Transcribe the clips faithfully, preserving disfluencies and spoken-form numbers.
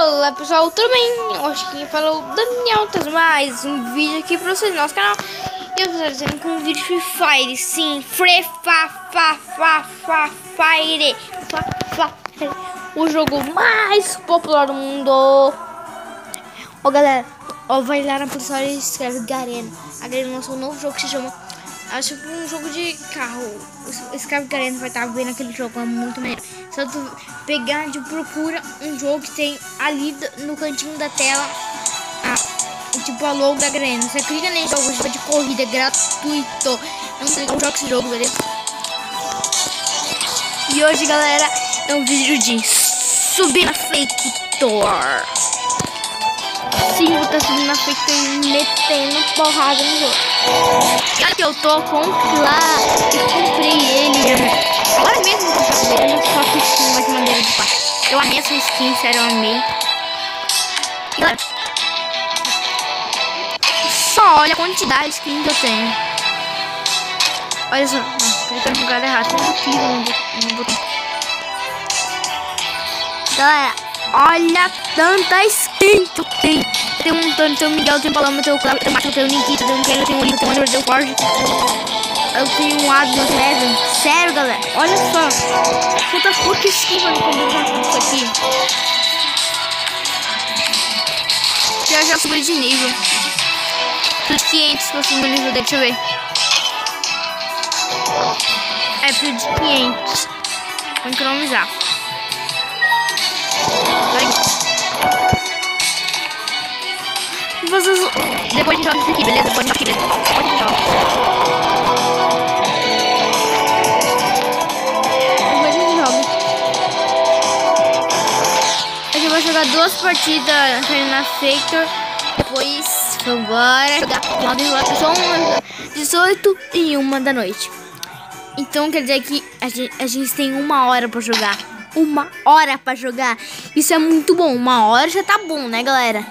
Olá pessoal, tudo bem? Hoje quem falou o Daniel, traz mais um vídeo aqui pra vocês no nosso canal. Eu estou trazendo com um vídeo Free Fire, sim, Free Fa Fa Fa Fa Fire, Fa Fa Fire, o jogo mais popular do mundo. Ó galera, ó, vai lá na posição e escreve Garena. A Garena lançou um novo jogo que se chama, acho que um jogo de carro. Escreve Garena, vai estar vendo aquele jogo, é muito maneiro. Só tu pegar de procura um jogo que tem ali no cantinho da tela, ah, tipo a logo da Garena. Você clica nesse jogo de corrida, é gratuito. Não sei como joga esse jogo, beleza? E hoje, galera, é um vídeo de subir na Fake Tour. Sim, vou estar subindo na Fake Tour e metendo porrada no jogo. Já que eu tô com o Clá, eu comprei ele agora mesmo, eu comprei ele, só que skin mais maneira de pai. Eu amei essa skin, sério, eu amei. E galera, só olha a quantidade de skin que eu tenho. Olha só, clicando no lugar errado, eu clico no botão. Galera, olha tanta skin que eu tenho. Tem um Antônio, tem o Miguel, tem o Paloma, tem o Cláudio, tem o Marcos, tem o Nikita, tem o Kelly, tem o Lito, tem o André, tem o Jorge. Eu tenho um Adrian, tem o Evan. Sério, galera, olha só. Quantas poucas skins eu comprar com isso aqui. Já já subi de nível. Pro quinhentos pra subir o nível, deixa eu ver. É pro de quinhentos. Vou economizar. Vai. Vocês... Depois a gente joga isso aqui, beleza? Depois a gente joga, beleza? Depois a gente joga. Depois a gente joga. A gente vai jogar duas partidas na Fake Tour. Depois, agora, jogar são dezoito e uma da noite. Então quer dizer que a gente, a gente tem uma hora pra jogar. Uma hora pra jogar. Isso é muito bom. Uma hora já tá bom, né, galera?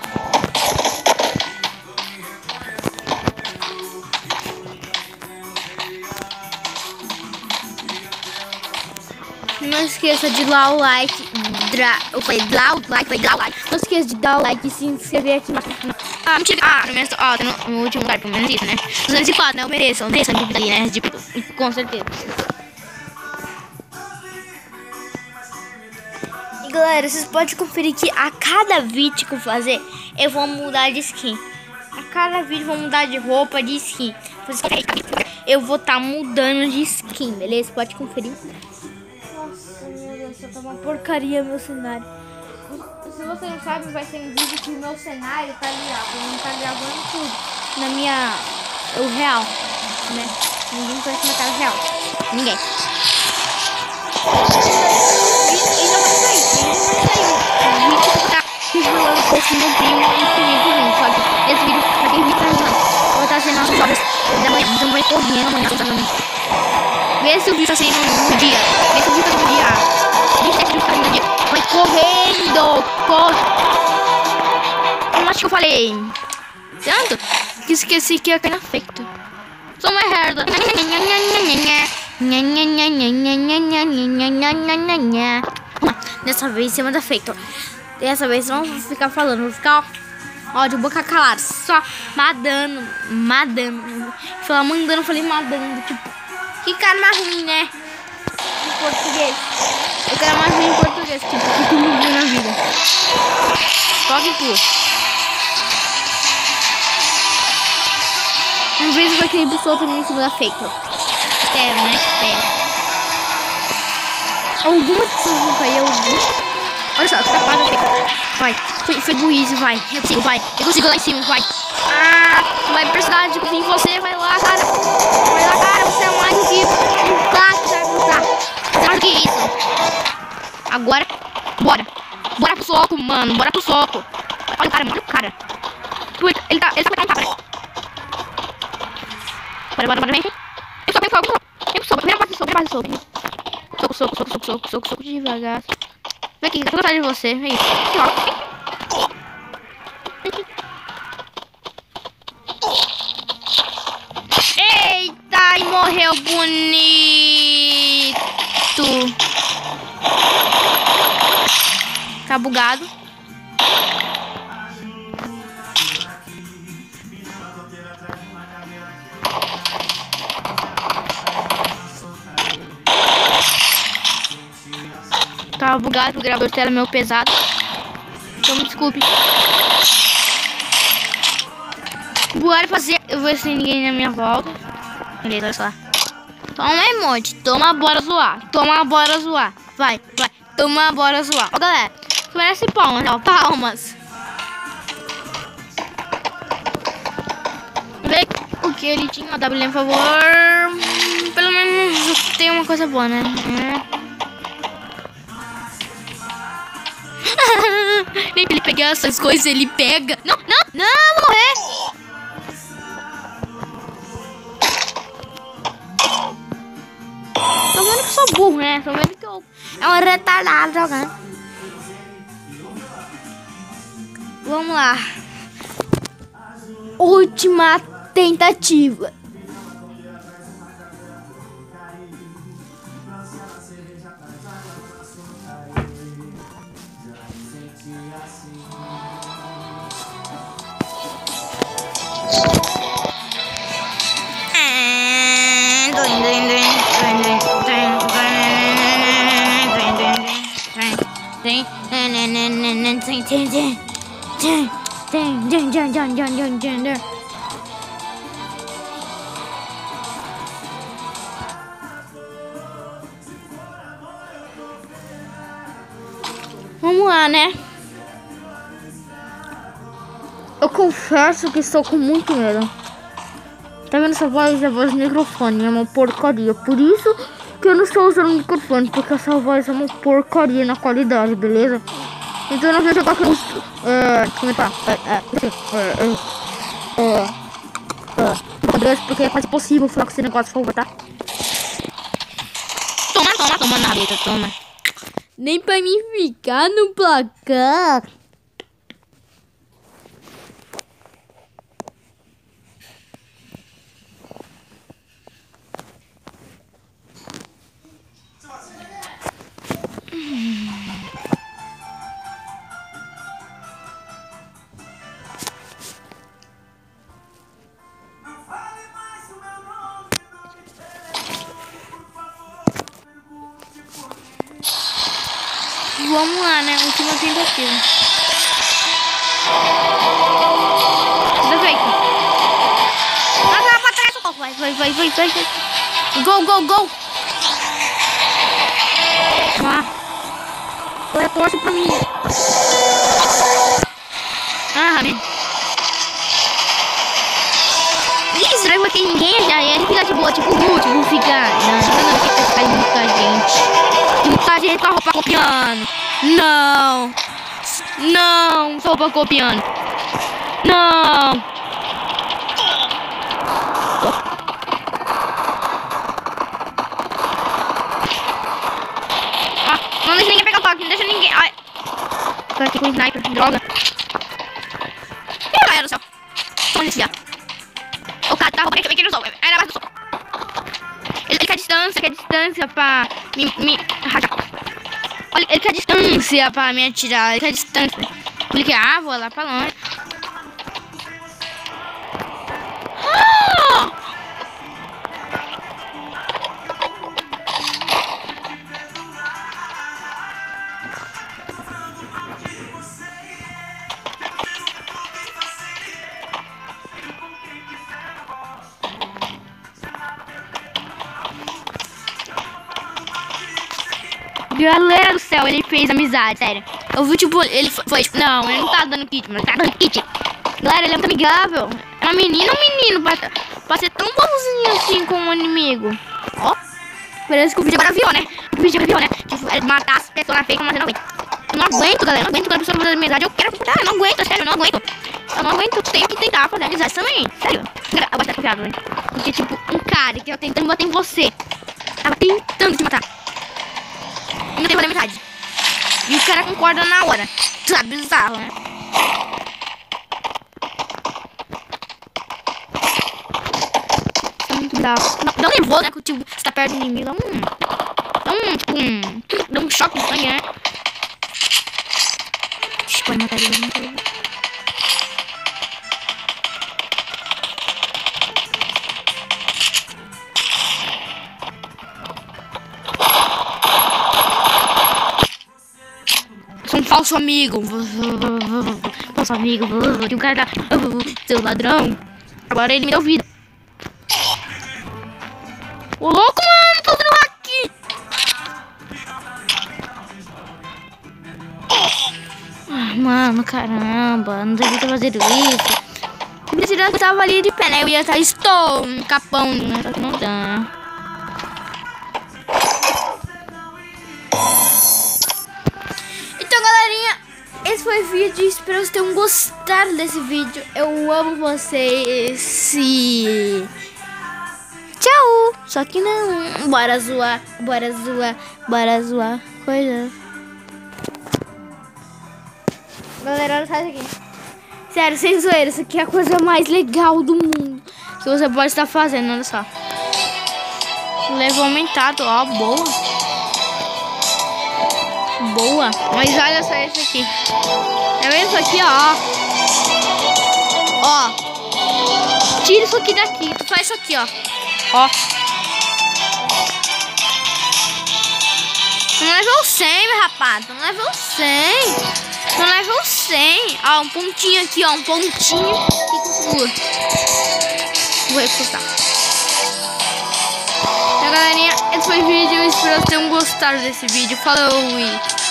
Não esqueça de dar o like, dra, eu falei, dar o like, falei, dar o like. Não esqueça de dar o like e se inscrever aqui no canal. Ah, mentira, ah, no, menos, ó, no, no último lugar, pelo menos isso, né? duzentos e quatro, né? Eu mereço, eu mereço a dúvida aí, né? De, com certeza. E galera, vocês podem conferir que a cada vídeo que eu fazer, eu vou mudar de skin. A cada vídeo eu vou mudar de roupa, de skin. Eu vou estar tá mudando de skin, beleza? Pode conferir. Nossa, meu Deus, só tá uma porcaria meu cenário. Se você não sabe, vai ser um vídeo que o meu cenário tá ligado. Eu não tá gravando tudo na minha... o real, né? Ninguém conhece minha cara real. Ninguém. E, e já vai sair. E já vai sair. O vídeo tá enrolando um pouco no primo infinito, gente. Só que esse vídeo, pra quem vídeo tá enrolando, eu vou estar sendo nossas obras da manhã. Então vai correndo amanhã, vê se o vídeo tá saindo no dia. Vê se o vídeo tá saindo no dia. Vê se o vídeo tá saindo no dia. Vai correndo. Corre. Eu acho que eu falei tanto que esqueci que ia cair na Fake Tour. Sou uma merda. Dessa vez em cima da Fake Tour. Dessa vez não vou ficar falando. Vou ficar, ó, de boca calada. Só madando. Madando. Falar mandando, falei madando. Tipo, que cara mais ruim, né? Em português. Eu quero mais ruim em português. Tipo, que tu me viu na vida. Toque tu. Às vezes vai querer buscar outro em cima da Fake Tour. Espero, né? Espero. Alguma pessoa vão cair, alguma. Olha só, tá quase Fake Tour. Vai. Foi, foi buízo, vai. Eu consigo, vai. Eu consigo lá em cima, vai. Ah, vai precisar de confiar em você. Vai lá, cara. Vai lá, cara. Você é mais do que um craque, sabe? Você é mais do que isso. Agora, bora. Bora pro soco, mano. Bora pro soco. Olha o cara, mano. Olha o cara. Ele tá, ele tá matando um cara. Bora, bora, bora, vem. Eu soco, eu soco, eu soco. Eu soco. Primeira parte do soco, primeira parte do soco. Soco, soco, soco, soco, soco, soco, soco devagar. Vem aqui, tô atrás de você. Vem. Eita, e morreu bonito. Tá bugado. tava bugado, o gravador tela meio pesado. Então me desculpe. Bora fazer. Eu vou ver se tem ninguém na minha volta. Beleza, olha só. Toma emote. Toma, bora zoar. Toma, bora zoar. Vai, vai. Toma, bora zoar. Ó, galera. Merece palmas, ó. Palmas. Vê o que ele tinha. W, por favor. Pelo menos tem uma coisa boa, né? Nem pra ele pegar essas coisas, ele pega. Não, não, não, morrer. Tô vendo que eu sou burro, né? Tô vendo que eu... É um retardado jogando. Vamos lá. Última tentativa. Vamos lá, né? Eu confesso que estou com muito medo. Tá vendo essa voz? É a voz do microfone, é uma porcaria. Por isso que eu não estou usando o microfone, porque essa voz é uma porcaria na qualidade, beleza? Então eu não vou jogar com os... É... Como é que tá? É... É... É... É... Porque é quase possível falar com esse negócio, por favor, tá? Toma, toma, toma na reta, toma. Nem pra mim ficar no placar. Vamos lá, né? Última tentativa. Perfeito. Vai, vai pra trás. Vai, vai, vai, vai, vai. Go, go, go. Ah. Agora torce pra mim. Ah, né? Ih, será que vai ter ninguém? Já é. Ele fica de boa, tipo o último. Ficar. Não, não, não. Fica muita gente. Muita gente com a roupa copiando. Não. Não. Roupa copiando. Não. Ah, não deixa ninguém pegar o toque. Não deixa ninguém. Ai. Tô aqui com sniper. Droga. Ih, galera do céu. Vamos desviar. O cara tá roubando aqui no sol. Ainda mais do sol. Ele, ele quer distância, quer distância pra me, me rajar. Olha, ele quer distância pra me atirar. Ele quer distância. Porque, ah, vou lá pra longe. Ah! Galera do céu, ele fez amizade, sério. Eu vi, tipo, ele foi, tipo, não, ele não tá dando kit, mas ele tá dando kit. Galera, ele é muito amigável. É uma menina ou um menino pra, pra ser tão bonzinho assim com um inimigo. Ó, parece que o vídeo agora viu, né? O vídeo agora viu, né? Tipo, ele matar as pessoas na feita, mas eu não aguento. Eu não aguento, galera, eu não aguento quando a pessoa faz amizade. Eu quero tentar, eu não aguento, sério, eu não aguento. Eu não aguento, eu tenho que tentar fazer amizade também, sério. Eu vou estar confiado, né? Porque, tipo, um cara que eu tentando bater em você, tava tentando te matar. Não tem metade. E o cara concorda na hora. Sabe, bizarro, né? É muito bizarro. Dá um nervoso, né? Tipo, você tá perto do inimigo. Dá um... Dá um, tipo, um... Dá um choque no sangue, né? Pode matar ele, não matar ele. sou um falso amigo. Falso amigo. Tem um cara, seu ladrão. Agora ele me deu vida. Ô louco, mano, tô dando hack. Ah, mano, caramba, não devia ter fazer isso. Eu tava ali de pé, né? Eu ia estar, estou um capão, né? Só que não dá. Então, galerinha, esse foi o vídeo. Espero que vocês tenham gostado desse vídeo. Eu amo vocês. E... tchau. Só que não. Bora zoar, bora zoar, bora zoar. Coisa. Galera, olha só isso aqui. Sério, sem zoeira, isso aqui é a coisa mais legal do mundo que você pode estar fazendo, olha só. Level aumentado, ó, boa. Boa. Mas olha só isso aqui. Tá vendo isso aqui, ó? Ó. Tira isso aqui daqui, tu faz isso aqui, ó. Ó. No level cem, meu rapaz. No level cem. No level cem. Ó, um pontinho aqui, ó. Um pontinho. E continua. Vou recusar. Então, galerinha, esse foi o vídeo. Eu espero que tenham gostado desse vídeo. Falou e...